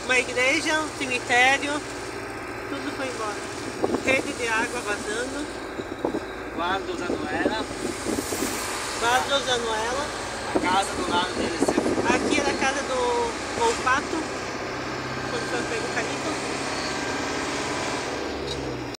Uma igreja, um cemitério, tudo foi embora. Rede de água vazando. Guarda usando ela. Guarda usando ela. A casa do lado dele sempre. Aqui era a casa do Olfato, quando foi pego o Calito.